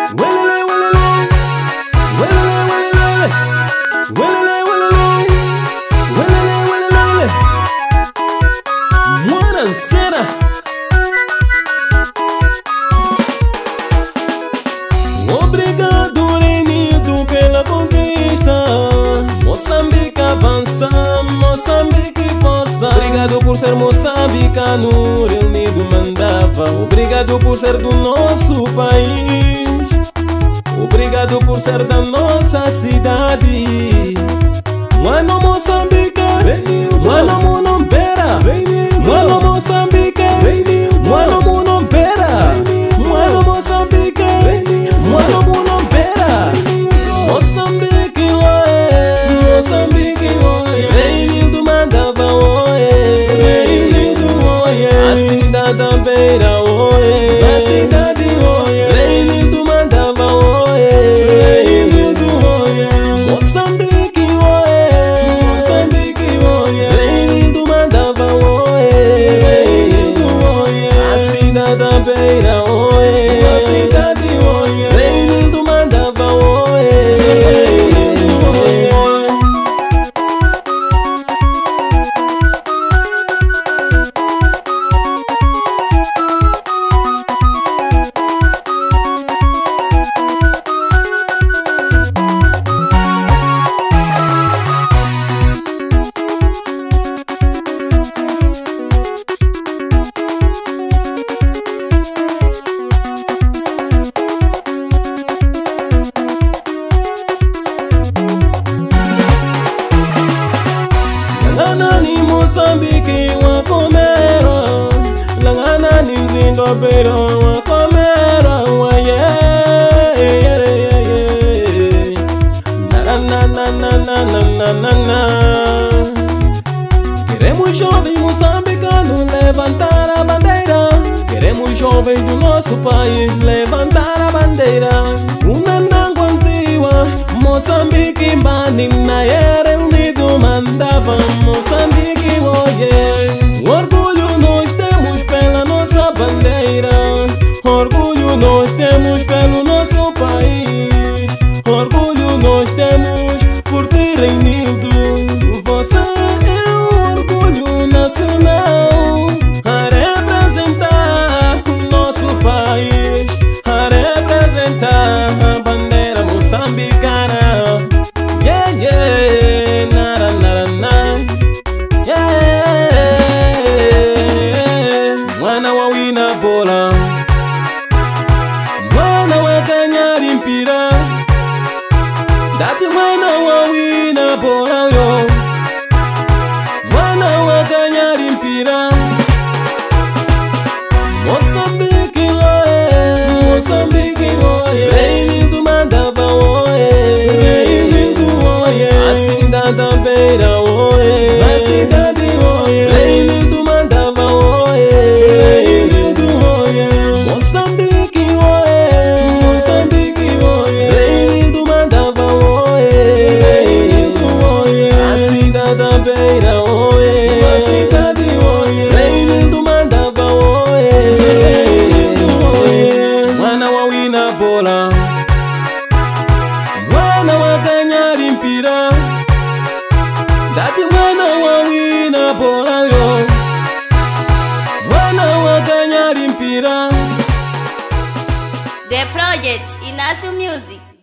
Obrigado, Reinildo, pela conquista. Moçambique avança, Moçambique força. Obrigado por ser moçambicano, Reinildo Mandava. Obrigado por ser do nosso país. Obrigado por ser da nossa cidade. Mano Moçambique, mano Munombera, mano Moçambique, mano Munombera, mano Moçambique, mano Munombera. Moçambique, oe, Moçambique, oe. Reinildo Mandava, oe, Reinildo, oe. A cidade da beira, oe, a cidade, oe. Reinildo Mandava, oe, Reinildo, oe. Moçambique, oe, Moçambique, oe. Reinildo Mandava, oe, Reinildo, oe. A cidade da beira, oe, a cidade, oe. Reinildo Mandava, oe, Reinildo, oe. Langanani Moçambique wa komera, langanani Zimbabwe wa komera wa na. Queremos jovens moçambicanos levantar a bandeira. Queremos jovens do nosso país levantar a bandeira. Unandanguanziwa Moçambique mbani na Reinildo Mandava. Moçambique, oye. Orgulho nós temos pela nossa bandeira. Orgulho nós temos pelo nosso país. Orgulho nós temos por ti, Reinildo. Você é um orgulho nacional a representar o nosso país, a representar a bandeira moçambicana. Yeah, yeah, nara, nara, nara. Yeah, mwana wa wina bola, mwana wa ganhar impira. Dati mwana wa wina bola yo, mwana wa ganhar impira. Moçambique, oe, Moçambique, oe. Reinildo Mandava, oe, Reinildo, oe. A cidade da beira, oe, a cidade, oe. Reinildo Mandava, oe, Reinildo, oe. Moçambique, oe, Moçambique, oe. Reinildo Mandava, oe, Reinildo, oe. A cidade da beira, oe, a cidade, oe. Reinildo Mandava, oe, Reinildo, oe. Mwana wa wina bola, mwana wa ganhar impira. Dati mwana wa wina bola yo, mwana wa ganhar impira. The project Inacio Music.